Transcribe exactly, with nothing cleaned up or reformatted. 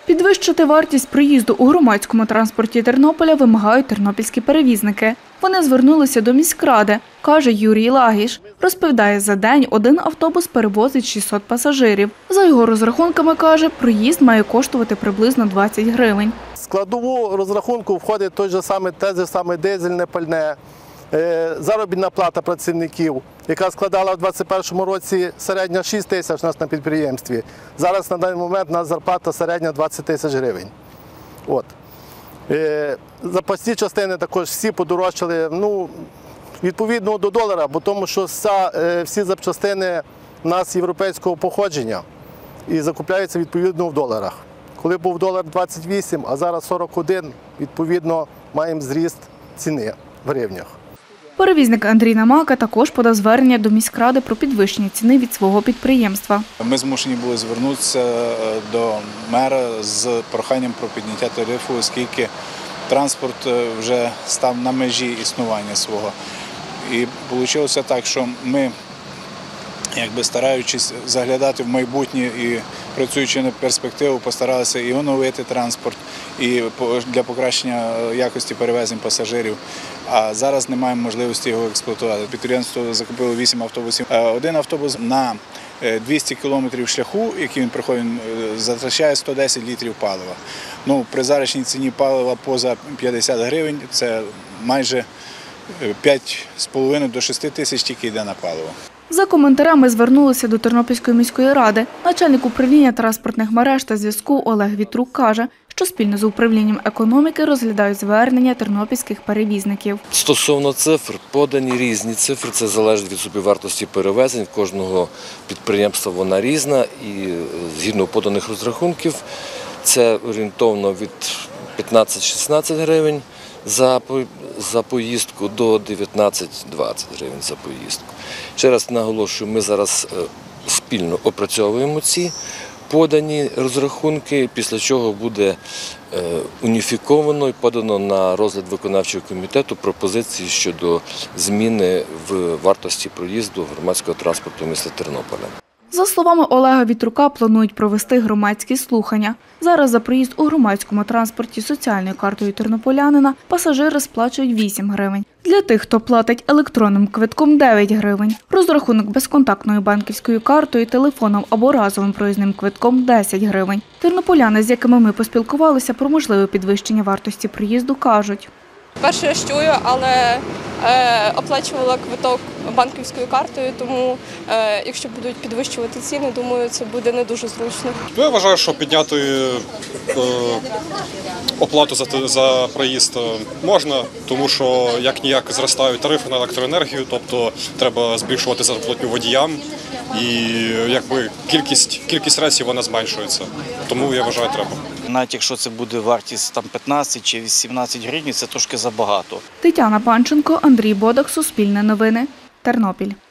Підвищити вартість проїзду у громадському транспорті Тернополя вимагають тернопільські перевізники. Вони звернулися до міськради, каже Юрій Лагіш. Розповідає, за день один автобус перевозить шістсот пасажирів. За його розрахунками, каже, проїзд має коштувати приблизно двадцять гривень. В складову розрахунку входить той же самий, те ж саме дизельне пальне, заробітна плата працівників, яка складала в двадцять першому році середня шість тисяч у нас на підприємстві. Зараз на даний момент у нас зарплата середня двадцять тисяч гривень. От. Запасні частини також всі подорожчали, ну, відповідно до долара, бо тому що всі запчастини у нас європейського походження і закупляються відповідно в доларах. Коли був долар двадцять вісім, а зараз сорок один, відповідно маємо зріст ціни в гривнях. Перевізник Андрій Намака також подав звернення до міськради про підвищення ціни від свого підприємства. Ми змушені були звернутися до мера з проханням про підняття тарифу, оскільки транспорт вже став на межі існування свого. І вийшло так, що ми, якби стараючись заглядати в майбутнє і працюючи на перспективу, постаралися і оновити транспорт, і для покращення якості перевезень пасажирів. А зараз не маємо можливості його експлуатувати. Підприємство закупило вісім автобусів. Один автобус на двісті кілометрів шляху, який він проходить, затрачає сто десять літрів палива. Ну, при зарічній ціні палива поза п'ятдесят гривень – це майже п'ять з половиною до шести тисяч тільки йде на паливо. За коментарями звернулися до Тернопільської міської ради. Начальник управління транспортних мереж та зв'язку Олег Вітрук каже, що спільно з управлінням економіки розглядають звернення тернопільських перевізників. Стосовно цифр, подані різні цифри, це залежить від собівартості перевезень. Кожного підприємства вона різна і згідно поданих розрахунків це орієнтовно від п'ятнадцять-шістнадцять гривень за, за поїздку до дев'ятнадцять-двадцять гривень за поїздку. Ще раз наголошую, ми зараз спільно опрацьовуємо ці подані розрахунки, після чого буде уніфіковано і подано на розгляд виконавчого комітету пропозиції щодо зміни в вартості проїзду громадського транспорту міста Тернополя. За словами Олега Вітрука, планують провести громадські слухання. Зараз за проїзд у громадському транспорті соціальною картою тернополянина пасажири сплачують вісім гривень. Для тих, хто платить електронним квитком – дев'ять гривень. Розрахунок безконтактною банківською картою, телефоном або разовим проїзним квитком – десять гривень. Тернополяни, з якими ми поспілкувалися про можливе підвищення вартості проїзду, кажуть. Перше, що чую, але е, оплачувала квиток банківською картою, тому е, якщо будуть підвищувати ціни, думаю, це буде не дуже зручно. Я вважаю, що підняти е, оплату за, за проїзд можна, тому що як-ніяк зростають тарифи на електроенергію, тобто треба збільшувати зарплатню водіям і якби кількість, кількість рейсів вона зменшується, тому я вважаю, треба. Навіть якщо це буде вартість там п'ятнадцять чи вісімнадцять гривень, це трошки забагато. Тетяна Панченко, Андрій Бодак, Суспільне новини, Тернопіль.